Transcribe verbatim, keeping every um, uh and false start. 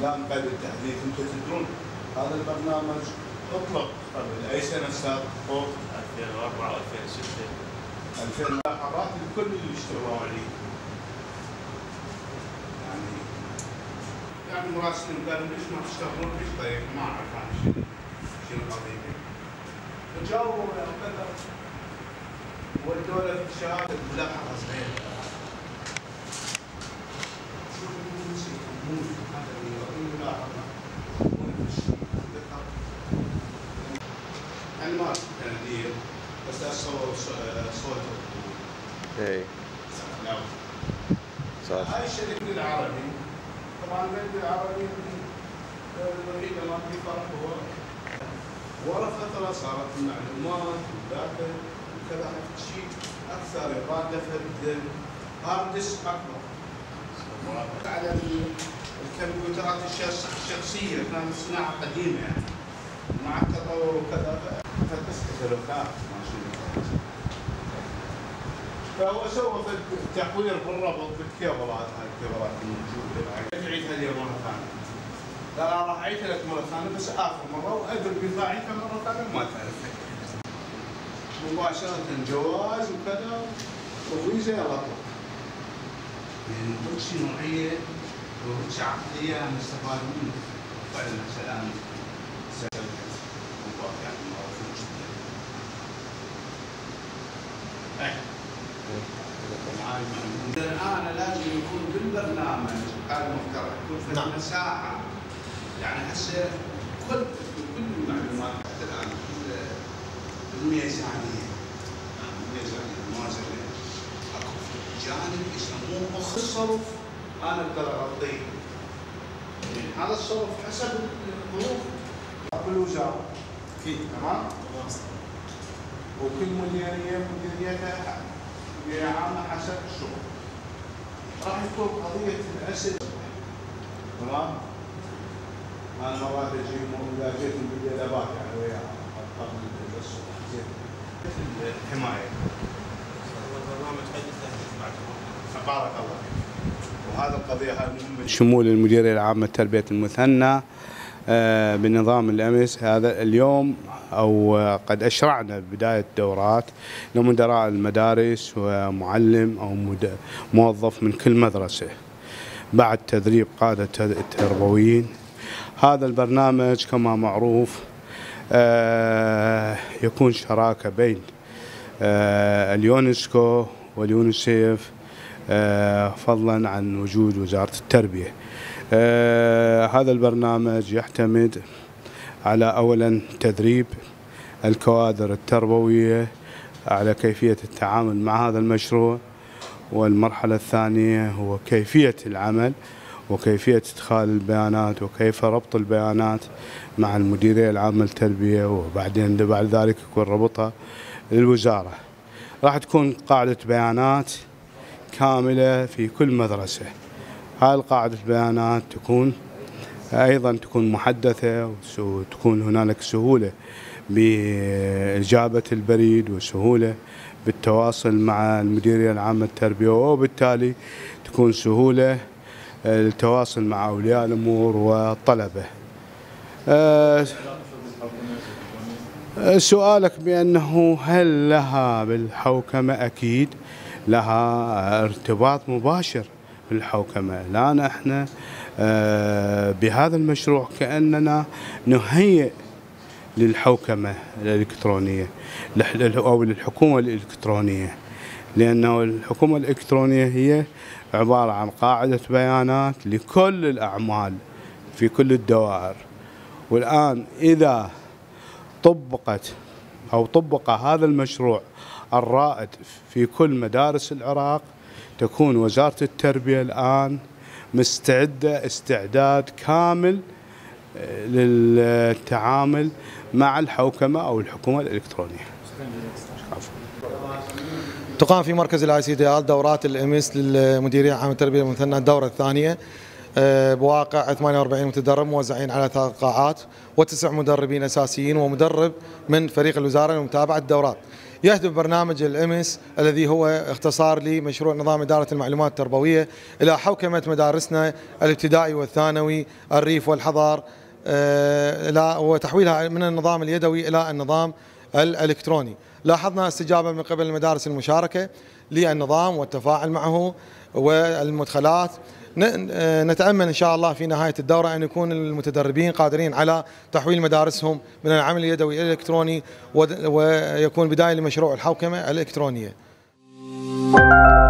لا من قيد التحديث. انتم تدرون هذا البرنامج اطلق قبل اي سنه سابق فوق ألفين وأربعة وألفين وستة ألفين ملاحظات لكل اللي اشتغلوا عليه. يعني يعني مراسلين قالوا ليش ما تشتغلون فيش؟ طيب ما اعرف انا شنو شنو القضيه. فجاوبوا وكذا والدوله في شهاده ملاحظه صغيره. هذا اللي يعطي ملاحظه يعني ما تندير بس اصور صوته. اي صح. هاي الشريك العربي طبعا البلد العربي الوحيد ما في فرق هو ورا فتره صارت المعلومات والداتا وكذا شيء اكثر يقال فد هارد ديسك اكبر على الكمبيوترات الشخصيه كانت صناعه قديمه يعني مع التطور وكذا فتس كتالوجات ماشي. فهو سوى تحوير بالربط بالكيبلات. هاي الكيبلات الموجوده تعيدها لي مره ثانيه. لا راح اعيدها لك مره ثانيه بس اخر مره واقدر بضاعتها مره ثانيه ما تعرف مباشره جواز وكذا وفيزا يلا اطلق. يعني هيك نوعيه وهيك عقليه نستفاد منه فعلا سلام سلام يعني معروف جدا. الان لازم يكون بالبرنامج هذا المفترض يكون في مساحه يعني هسه كل كل المعلومات حتى الان بالميزانيه يعني الميزانيه الموازنه اكو جانب يسموه مخ الصرف انا اقدر اغطيه. يعني هذا الصرف حسب الظروف بالوزاره اكيد تمام. وكل مديريه مديريتها مديريه عامه حسب الشغل. راح يكون قضيه الاسد تمام. انا مرات اجي اذا جيت من الادابات يعني وياها قبل الصبح زين الحمايه. البرنامج حدث بعد بارك الله فيك. وهذا القضيه هاي مهمه. شمول المديريه العامه لتربيه المثنى بنظام الأمس هذا اليوم أو قد أشرعنا بداية دورات لمدراء المدارس ومعلم أو موظف من كل مدرسة بعد تدريب قادة التربويين. هذا البرنامج كما معروف يكون شراكة بين اليونسكو واليونيسيف فضلا عن وجود وزارة التربية. آه هذا البرنامج يعتمد على أولا تدريب الكوادر التربوية على كيفية التعامل مع هذا المشروع، والمرحلة الثانية هو كيفية العمل وكيفية إدخال البيانات وكيف ربط البيانات مع المديرية العامة للتربية، وبعدين بعد ذلك يكون ربطها للوزارة. راح تكون قاعدة بيانات كاملة في كل مدرسة. هاي القاعدة البيانات تكون أيضا تكون محدثة وتكون هنالك سهولة بإجابة البريد وسهولة بالتواصل مع المديرية العامة للتربية، وبالتالي تكون سهولة التواصل مع أولياء الأمور والطلبة. أه سؤالك بأنه هل لها بالحوكمة؟ أكيد لها ارتباط مباشر بالحوكمة. الآن احنا بهذا المشروع كأننا نهيئ للحوكمة الإلكترونية أو للحكومة الإلكترونية، لأنه الحكومة الإلكترونية هي عبارة عن قاعدة بيانات لكل الأعمال في كل الدوائر. والآن إذا طبقت أو طبق هذا المشروع الرائد في كل مدارس العراق، تكون وزارة التربية الآن مستعدة استعداد كامل للتعامل مع الحوكمة أو الحكومة الإلكترونية. تقام في مركز الاي سي دي دورات الامس للمديريه العامه للتربيه المثنى الدوره الثانيه. بواقع ثمانية وأربعين متدرب موزعين على ثلاث قاعات وتسع مدربين أساسيين ومدرب من فريق الوزارة لمتابعة الدورات. يهدف برنامج الإمس الذي هو اختصار لمشروع نظام إدارة المعلومات التربوية إلى حوكمة مدارسنا الابتدائي والثانوي الريف والحضر وتحويلها من النظام اليدوي إلى النظام الإلكتروني. لاحظنا استجابة من قبل المدارس المشاركة للنظام والتفاعل معه والمدخلات. نتأمل إن شاء الله في نهاية الدورة أن يكون المتدربين قادرين على تحويل مدارسهم من العمل اليدوي إلى الإلكتروني ويكون بداية لمشروع الحوكمة الإلكترونية.